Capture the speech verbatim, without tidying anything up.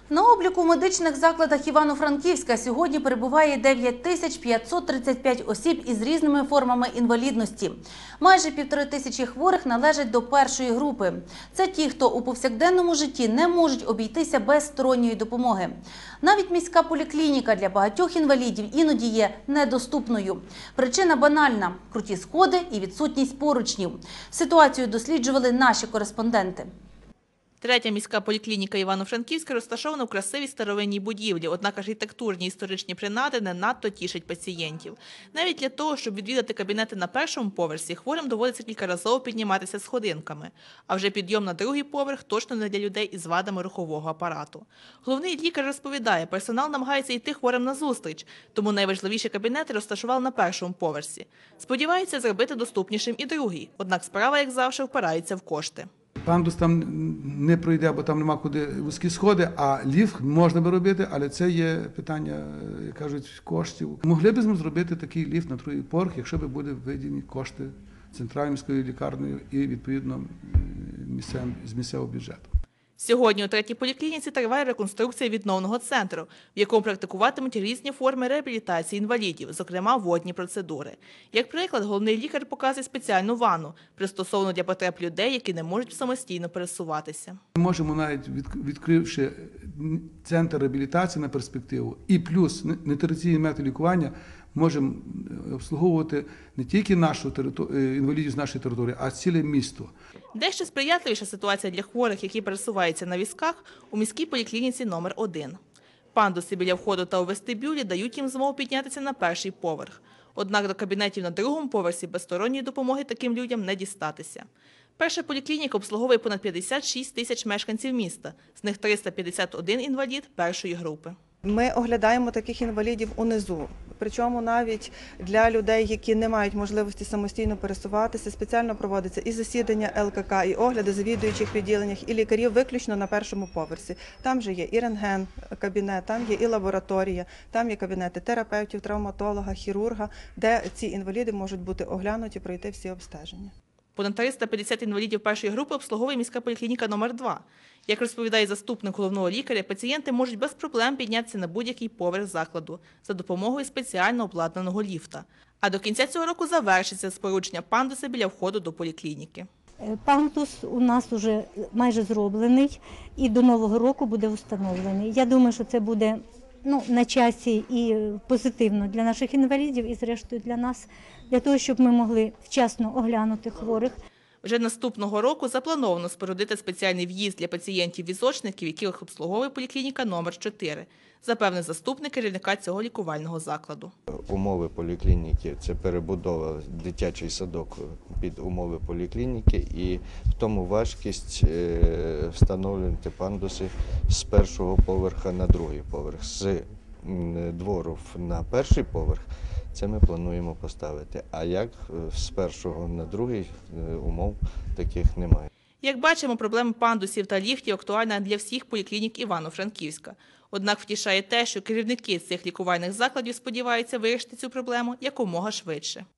На обліку в медичних закладах Івано-Франківська сьогодні перебуває дев'ять тисяч п'ятсот тридцять п'ять осіб із різними формами інвалідності. Майже півтори тисячі хворих належать до першої групи. Це ті, хто у повсякденному житті не можуть обійтися без сторонньої допомоги. Навіть міська поліклініка для багатьох інвалідів іноді є недоступною. Причина банальна – круті сходи і відсутність поручнів. Ситуацію досліджували наші кореспонденти. Третя міська поліклініка Івано-Франківська розташована в красивій старовинній будівлі, однак архітектурні історичні принади не надто тішать пацієнтів. Навіть для того, щоб відвідати кабінети на першому поверсі, хворим доводиться кількаразово підніматися сходинками. А вже підйом на другий поверх точно не для людей із вадами рухового апарату. Головний лікар розповідає, персонал намагається йти хворим назустріч, тому найважливіші кабінети розташували на першому поверсі. Сподіваються зробити доступнішим і другий, однак справа, як завжди, впирається в кошти. Пандус там не пройде, бо там нема куди вузькі сходи, а ліфт можна би робити, але це є питання, як кажуть, коштів. Могли б ми зробити такий ліфт на другий поверх, якщо б були виділені кошти центральною міською лікарнею і, відповідно, з місцевого бюджету. Сьогодні у третій поліклініці триває реконструкція відновного центру, в якому практикуватимуть різні форми реабілітації інвалідів, зокрема водні процедури. Як приклад, головний лікар показує спеціальну ванну, пристосовану для потреб людей, які не можуть самостійно пересуватися. Ми можемо навіть, відкривши центр реабілітації на перспективу і плюс нетрадиційні методи лікування, можемо обслуговувати не тільки нашу інвалідів з нашої території, а ціле місто. Дещо сприятливіша ситуація для хворих, які пересуваються на візках, у міській поліклініці номер один. Пандуси біля входу та у вестибюлі дають їм змогу піднятися на перший поверх. Однак до кабінетів на другому поверсі без сторонньої допомоги таким людям не дістатися. Перша поліклініка обслуговує понад п'ятдесят шість тисяч мешканців міста, з них триста п'ятдесят один інвалід першої групи. Ми оглядаємо таких інвалідів унизу. Причому навіть для людей, які не мають можливості самостійно пересуватися, спеціально проводиться і засідання Ел Ка Ка, і огляди завідуючих відділеннях, і лікарів виключно на першому поверсі. Там же є і рентген кабінет, там є і лабораторія, там є кабінети терапевтів, травматолога, хірурга, де ці інваліди можуть бути оглянуті, пройти всі обстеження. Понад триста п'ятдесят інвалідів першої групи обслуговує міська поліклініка номер два. Як розповідає заступник головного лікаря, пацієнти можуть без проблем піднятися на будь-який поверх закладу за допомогою спеціально обладнаного ліфта. А до кінця цього року завершиться спорудження пандуса біля входу до поліклініки. Пандус у нас вже майже зроблений і до Нового року буде встановлений. Я думаю, що це буде ну, на часі і позитивно для наших інвалідів і, зрештою, для нас, для того, щоб ми могли вчасно оглянути хворих. Вже наступного року заплановано спорудити спеціальний в'їзд для пацієнтів-візочників, яких обслуговує поліклініка номер чотири, запевнив заступник керівника цього лікувального закладу. Умови поліклініки – це перебудова дитячий садок під умови поліклініки, і в тому важкість встановлювати пандуси з першого поверха на другий поверх, з двору на перший поверх. Це ми плануємо поставити. А як з першого на другий, умов таких немає. Як бачимо, проблема пандусів та ліфтів актуальна для всіх поліклінік Івано-Франківська. Однак втішає те, що керівники цих лікувальних закладів сподіваються вирішити цю проблему якомога швидше.